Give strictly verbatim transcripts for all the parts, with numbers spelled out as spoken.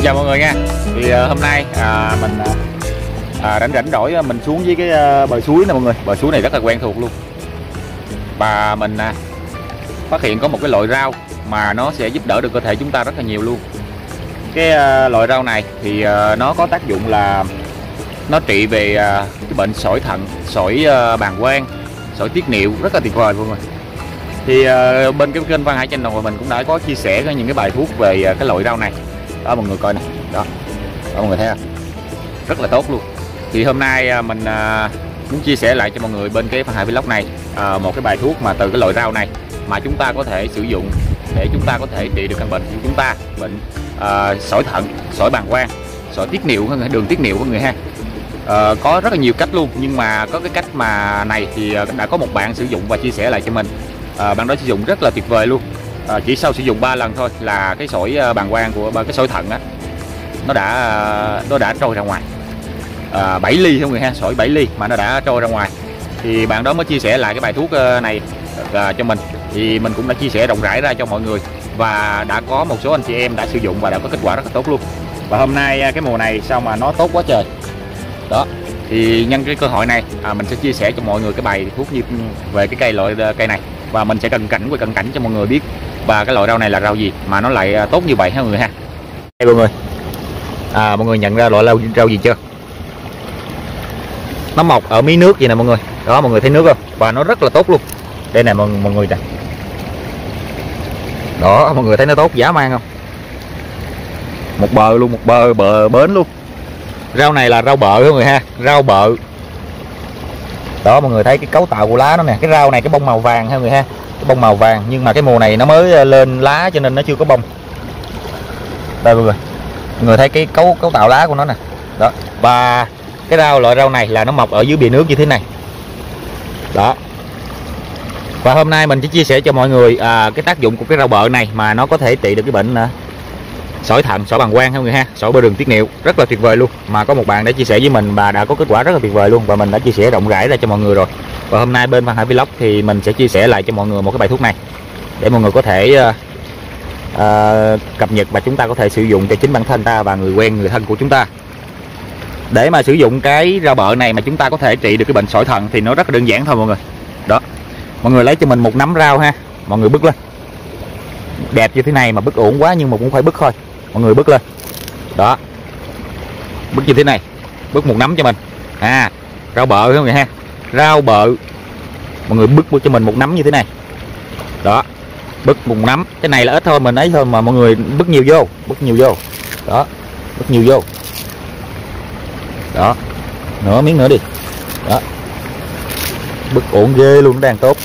chào mọi người nha. Thì uh, hôm nay uh, mình uh, rảnh rảnh rỗi mình xuống với cái uh, bờ suối nè mọi người. Bờ suối này rất là quen thuộc luôn. Và mình uh, phát hiện có một cái loại rau mà nó sẽ giúp đỡ được cơ thể chúng ta rất là nhiều luôn. Cái uh, loại rau này thì uh, nó có tác dụng là nó trị về uh, cái bệnh sỏi thận, sỏi uh, bàng quang, sỏi tiết niệu, rất là tuyệt vời mọi người. Thì uh, bên cái kênh Văn Hải Channel của mình cũng đã có chia sẻ những cái bài thuốc về uh, cái loại rau này. Đó mọi người coi này, đó, đó mọi người thấy không? Rất là tốt luôn. Thì hôm nay uh, mình uh, muốn chia sẻ lại cho mọi người bên cái Văn Hải Vlog này uh, một cái bài thuốc mà từ cái loại rau này mà chúng ta có thể sử dụng để chúng ta có thể trị được căn bệnh của chúng ta, bệnh uh, sỏi thận, sỏi bàng quang, sỏi tiết niệu, đường tiết niệu của người ha. Uh, có rất là nhiều cách luôn, nhưng mà có cái cách mà này thì đã có một bạn sử dụng và chia sẻ lại cho mình. Uh, bạn đó sử dụng rất là tuyệt vời luôn. Uh, chỉ sau sử dụng ba lần thôi là cái sỏi bàng quang của cái sỏi thận á nó đã nó đã trôi ra ngoài. Uh, bảy ly không người ha, sỏi bảy ly mà nó đã trôi ra ngoài. Thì bạn đó mới chia sẻ lại cái bài thuốc này uh, cho mình. Thì mình cũng đã chia sẻ rộng rãi ra cho mọi người và đã có một số anh chị em đã sử dụng và đã có kết quả rất là tốt luôn. Và hôm nay cái mùa này sao mà nó tốt quá trời. Đó, thì nhân cái cơ hội này à, mình sẽ chia sẻ cho mọi người cái bài thuốc như về cái cây loại cây này, và mình sẽ cận cảnh qua cận cảnh cho mọi người biết và cái loại rau này là rau gì mà nó lại tốt như vậy ha mọi người ha. Đây mọi người, à, mọi người nhận ra loại rau, rau gì chưa? Nó mọc ở mí nước vậy nè mọi người. Đó mọi người thấy nước không? Và nó rất là tốt luôn. Đây nè mọi, mọi người nè. Đó mọi người thấy nó tốt dã man không? Một bờ luôn, một bờ bờ bến luôn. Rau này là rau bợ mọi người ha, rau bợ. Đó mọi người thấy cái cấu tạo của lá nó nè, cái rau này cái bông màu vàng ha mọi người ha, cái bông màu vàng, nhưng mà cái mùa này nó mới lên lá cho nên nó chưa có bông. Đây mọi người, mọi người thấy cái cấu cấu tạo lá của nó nè. Đó, và cái rau loại rau này là nó mọc ở dưới bìa nước như thế này. Đó. Và hôm nay mình chỉ chia sẻ cho mọi người à, cái tác dụng của cái rau bợ này mà nó có thể trị được cái bệnh à, sỏi thận, sỏi bàng quang ha mọi người ha, sỏi bơ đường tiết niệu, rất là tuyệt vời luôn. Mà có một bạn đã chia sẻ với mình và đã có kết quả rất là tuyệt vời luôn, và mình đã chia sẻ rộng rãi ra cho mọi người rồi. Và hôm nay bên Văn Hải Vlog thì mình sẽ chia sẻ lại cho mọi người một cái bài thuốc này để mọi người có thể uh, uh, cập nhật và chúng ta có thể sử dụng cho chính bản thân ta và người quen, người thân của chúng ta. Để mà sử dụng cái rau bợ này mà chúng ta có thể trị được cái bệnh sỏi thận thì nó rất là đơn giản thôi mọi người. Đó, mọi người lấy cho mình một nắm rau ha, mọi người bứt lên đẹp như thế này, mà bứt ổn quá nhưng mà cũng phải bứt thôi. Mọi người bứt lên. Đó, bứt như thế này, bứt một nắm cho mình. À, rau bợ mọi người ha, rau bợ. Mọi người bứt, bứt cho mình một nắm như thế này. Đó, bứt một nắm. Cái này là ít thôi, mình ấy thôi, mà mọi người bứt nhiều vô, bứt nhiều vô. Đó, bứt nhiều vô. Đó, nửa miếng nữa đi. Đó, bứt ổn ghê luôn, nó đang tốt.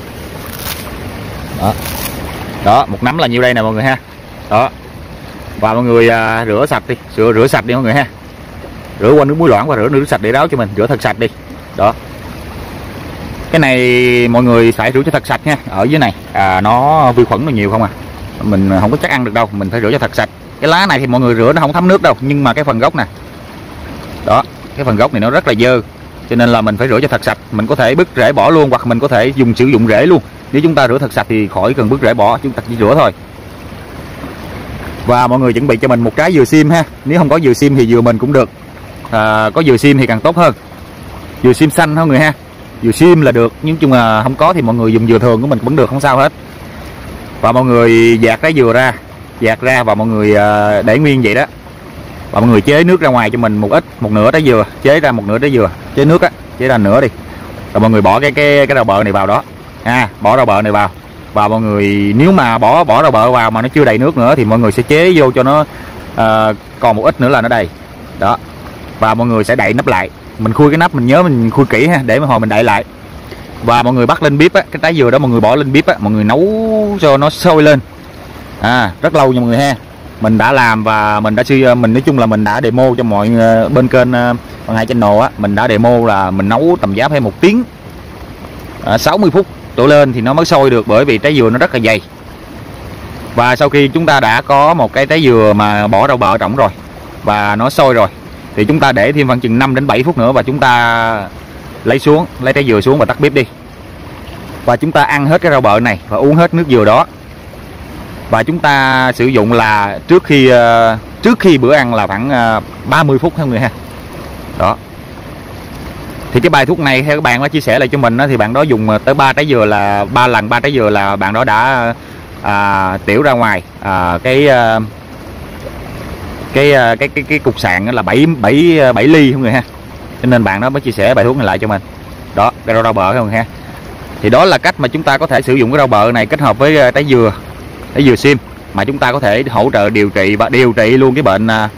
Đó, đó, một nắm là nhiêu đây nè mọi người ha. Đó, và mọi người à, rửa sạch đi, rửa rửa sạch đi mọi người ha, rửa qua nước muối loãng và rửa nước sạch để ráo cho mình, rửa thật sạch đi. Đó, cái này mọi người phải rửa cho thật sạch nha. Ở dưới này à, nó vi khuẩn nó nhiều không à, mình không có chắc ăn được đâu, mình phải rửa cho thật sạch. Cái lá này thì mọi người rửa nó không thấm nước đâu, nhưng mà cái phần gốc nè, đó, cái phần gốc này nó rất là dơ, cho nên là mình phải rửa cho thật sạch. Mình có thể bứt rễ bỏ luôn, hoặc mình có thể dùng sử dụng rễ luôn. Nếu chúng ta rửa thật sạch thì khỏi cần bứt rễ bỏ, chúng ta chỉ rửa thôi. Và mọi người chuẩn bị cho mình một trái dừa sim ha. Nếu không có dừa sim thì dừa mình cũng được, à, có dừa sim thì càng tốt hơn. Dừa sim xanh thôi người ha, dừa sim là được, nhưng chung là không có thì mọi người dùng dừa thường của mình cũng được, không sao hết. Và mọi người dạt trái dừa ra, dạt ra và mọi người à, để nguyên vậy đó. Và mọi người chế nước ra ngoài cho mình một ít, một nửa trái dừa, chế ra một nửa trái dừa, chế nước á, chế ra nửa đi. Rồi mọi người bỏ cái cái cái rau bợ này vào đó. À, bỏ rau bợ này vào. Và mọi người nếu mà bỏ bỏ rau bợ vào mà nó chưa đầy nước nữa thì mọi người sẽ chế vô cho nó uh, còn một ít nữa là nó đầy. Đó. Và mọi người sẽ đậy nắp lại. Mình khui cái nắp, mình nhớ mình khui kỹ ha, để mà hồi mình đậy lại. Và mọi người bắt lên bếp á, cái trái dừa đó mọi người bỏ lên bếp á, mọi người nấu cho nó sôi lên. À, rất lâu nha mọi người ha. Mình đã làm và mình đã suy mình nói chung là mình đã demo cho mọi uh, bên kênh uh, Văn Hải Channel á, mình đã demo là mình nấu tầm giá phải một tiếng uh, sáu mươi phút đổ lên thì nó mới sôi được, bởi vì trái dừa nó rất là dày. Và sau khi chúng ta đã có một cái trái dừa mà bỏ rau bợ trỏng rồi và nó sôi rồi thì chúng ta để thêm khoảng chừng năm đến bảy phút nữa và chúng ta lấy xuống, lấy trái dừa xuống và tắt bếp đi. Và chúng ta ăn hết cái rau bợ này và uống hết nước dừa đó. Và chúng ta sử dụng là trước khi uh, trước khi bữa ăn là khoảng uh, ba mươi phút không người ha. Đó. Thì cái bài thuốc này theo các bạn đã chia sẻ lại cho mình đó, thì bạn đó dùng tới ba trái dừa là ba lần ba trái dừa là bạn đó đã à, tiểu ra ngoài à, cái, à, cái cái cái cái cái cục sạn là bảy bảy bảy ly không người ha. Cho nên bạn đó mới chia sẻ bài thuốc này lại cho mình. Đó, cái rau, rau bợ không người ha. Thì đó là cách mà chúng ta có thể sử dụng cái rau bợ này kết hợp với trái dừa, trái dừa sim mà chúng ta có thể hỗ trợ điều trị và điều trị luôn cái bệnh à,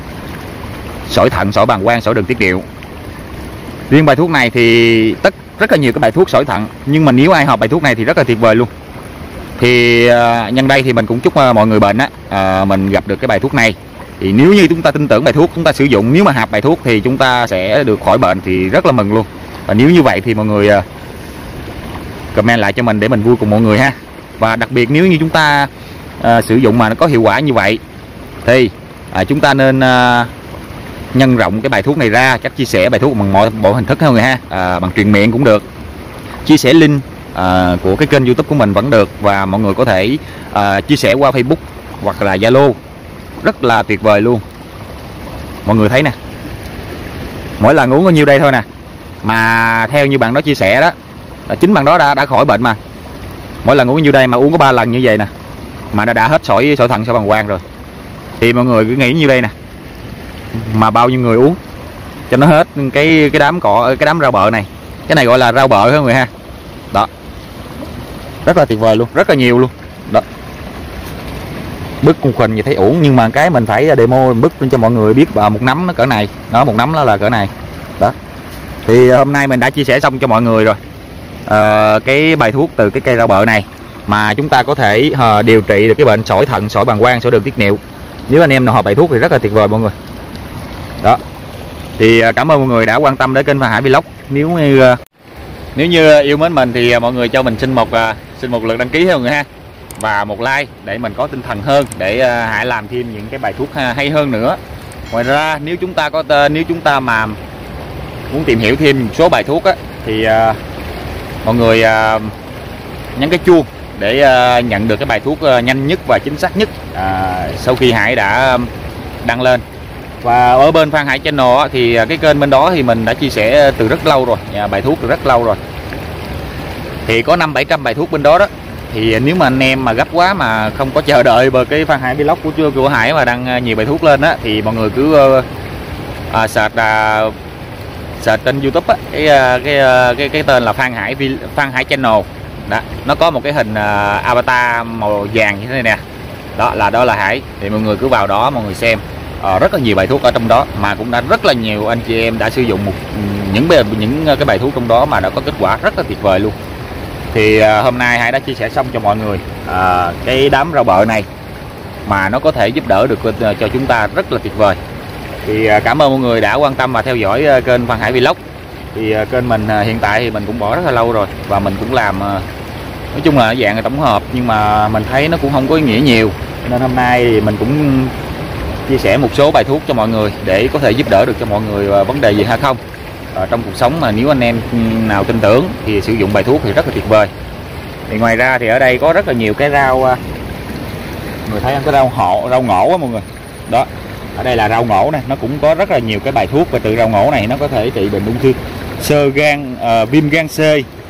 sỏi thận, sỏi bàng quang, sỏi đường tiết niệu. Riêng bài thuốc này thì tất rất là nhiều cái bài thuốc sỏi thận, nhưng mà nếu ai học bài thuốc này thì rất là tuyệt vời luôn. Thì uh, nhân đây thì mình cũng chúc uh, mọi người bệnh á uh, mình gặp được cái bài thuốc này. Thì nếu như chúng ta tin tưởng bài thuốc, chúng ta sử dụng, nếu mà hợp bài thuốc thì chúng ta sẽ được khỏi bệnh thì rất là mừng luôn. Và nếu như vậy thì mọi người uh, comment lại cho mình để mình vui cùng mọi người ha. Và đặc biệt nếu như chúng ta uh, sử dụng mà nó có hiệu quả như vậy thì uh, chúng ta nên uh, nhân rộng cái bài thuốc này ra, chắc chia sẻ bài thuốc bằng mọi bộ hình thức ha người ha, à, bằng truyền miệng cũng được, chia sẻ link à, của cái kênh YouTube của mình vẫn được, và mọi người có thể à, chia sẻ qua Facebook hoặc là Zalo, rất là tuyệt vời luôn. Mọi người thấy nè, mỗi lần uống có nhiêu đây thôi nè, mà theo như bạn đó chia sẻ đó là chính bạn đó đã đã khỏi bệnh mà. Mỗi lần uống nhiêu đây mà uống có ba lần như vậy nè, mà đã đã hết sỏi sỏi thận, sỏi bàng quang rồi. Thì mọi người cứ nghĩ như đây nè, mà bao nhiêu người uống cho nó hết cái cái đám cỏ, cái đám rau bợ này. Cái này gọi là rau bợ hết người ha. Đó, rất là tuyệt vời luôn, rất là nhiều luôn. Đó, bứt khung khình như thấy uổng, nhưng mà cái mình phải demo bứt cho mọi người biết vào một nắm nó cỡ này. Đó, một nắm nó là cỡ này. Đó, thì hôm nay mình đã chia sẻ xong cho mọi người rồi à, cái bài thuốc từ cái cây rau bợ này mà chúng ta có thể uh, điều trị được cái bệnh sỏi thận, sỏi bàng quang, sỏi đường tiết niệu. Nếu anh em nào hợp bài thuốc thì rất là tuyệt vời mọi người. Đó, thì cảm ơn mọi người đã quan tâm đến kênh Phan Hải Vlog. Nếu như nếu như yêu mến mình thì mọi người cho mình xin một xin một lượt đăng ký mọi người ha, và một like để mình có tinh thần hơn để Hải làm thêm những cái bài thuốc hay hơn nữa. Ngoài ra nếu chúng ta có nếu chúng ta mà muốn tìm hiểu thêm một số bài thuốc á, thì uh, mọi người uh, nhấn cái chuông để uh, nhận được cái bài thuốc uh, nhanh nhất và chính xác nhất uh, sau khi Hải đã đăng lên. Và ở bên Phan Hải Channel thì cái kênh bên đó thì mình đã chia sẻ từ rất lâu rồi, bài thuốc từ rất lâu rồi. Thì có năm bảy trăm bài thuốc bên đó đó. Thì nếu mà anh em mà gấp quá mà không có chờ đợi bờ cái Phan Hải Vlog của của Hải mà đăng nhiều bài thuốc lên á, thì mọi người cứ à, search à, search trên YouTube á, cái cái cái cái tên là Phan Hải Phan Hải Channel. Đó, nó có một cái hình à, avatar màu vàng như thế này nè. Đó là đó là Hải. Thì mọi người cứ vào đó mọi người xem. À, rất là nhiều bài thuốc ở trong đó, mà cũng đã rất là nhiều anh chị em đã sử dụng một những những cái bài thuốc trong đó mà đã có kết quả rất là tuyệt vời luôn. Thì à, hôm nay Hải đã chia sẻ xong cho mọi người à, cái đám rau bợ này mà nó có thể giúp đỡ được cho chúng ta rất là tuyệt vời. Thì à, cảm ơn mọi người đã quan tâm và theo dõi à, kênh Phan Hải Vlog. Thì à, kênh mình à, hiện tại thì mình cũng bỏ rất là lâu rồi, và mình cũng làm à, nói chung là dạng tổng hợp, nhưng mà mình thấy nó cũng không có ý nghĩa nhiều, nên hôm nay thì mình cũng chia sẻ một số bài thuốc cho mọi người để có thể giúp đỡ được cho mọi người vấn đề gì hay không ở trong cuộc sống. Mà nếu anh em nào tin tưởng thì sử dụng bài thuốc thì rất là tuyệt vời. Thì ngoài ra thì ở đây có rất là nhiều cái rau, người thấy cái rau hộ rau ngổ á mọi người. Đó, ở đây là rau ngổ này, nó cũng có rất là nhiều cái bài thuốc, và từ rau ngổ này nó có thể trị bệnh ung thư xơ gan, uh, viêm gan C,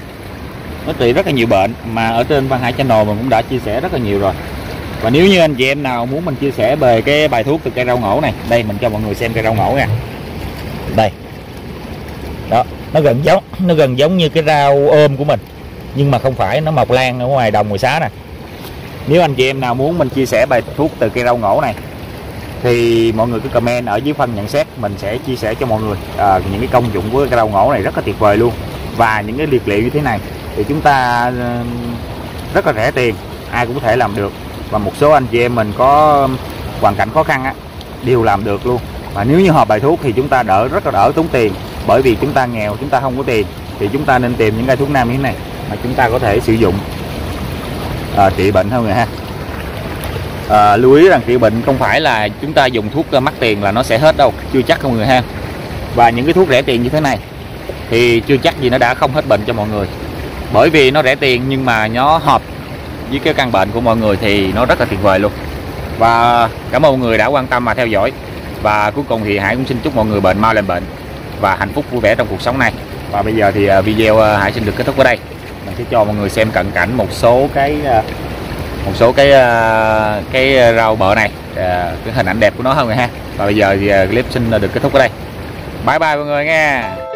nó trị rất là nhiều bệnh mà ở trên Phan Hải Channel mình cũng đã chia sẻ rất là nhiều rồi. Và nếu như anh chị em nào muốn mình chia sẻ về cái bài thuốc từ cây rau ngổ này, đây mình cho mọi người xem cây rau ngổ nha. Đây. Đó, nó gần giống, nó gần giống như cái rau ôm của mình, nhưng mà không phải, nó mọc lan ở ngoài đồng ngoài xá nè. Nếu anh chị em nào muốn mình chia sẻ bài thuốc từ cây rau ngổ này thì mọi người cứ comment ở dưới phần nhận xét, mình sẽ chia sẻ cho mọi người à, những cái công dụng của cây rau ngổ này rất là tuyệt vời luôn. Và những cái liệt liệu như thế này thì chúng ta rất là rẻ tiền, ai cũng có thể làm được. Và một số anh chị em mình có hoàn cảnh khó khăn á, đều làm được luôn. Và nếu như hợp bài thuốc thì chúng ta đỡ rất là đỡ tốn tiền, bởi vì chúng ta nghèo, chúng ta không có tiền, thì chúng ta nên tìm những cây thuốc nam như thế này mà chúng ta có thể sử dụng à, trị bệnh thôi người ha. À, lưu ý rằng trị bệnh không phải là chúng ta dùng thuốc mắc tiền là nó sẽ hết đâu, chưa chắc không người ha. Và những cái thuốc rẻ tiền như thế này thì chưa chắc gì nó đã không hết bệnh cho mọi người, bởi vì nó rẻ tiền nhưng mà nó hợp với cái căn bệnh của mọi người thì nó rất là tuyệt vời luôn. Và cảm ơn mọi người đã quan tâm và theo dõi. Và cuối cùng thì Hải cũng xin chúc mọi người bệnh mau lên bệnh và hạnh phúc vui vẻ trong cuộc sống này. Và bây giờ thì video Hải xin được kết thúc ở đây. Mình sẽ cho mọi người xem cận cảnh một số cái một số cái cái rau bợ này, cái hình ảnh đẹp của nó hơn rồi ha. Và bây giờ thì clip xin được kết thúc ở đây. Bye bye mọi người nha.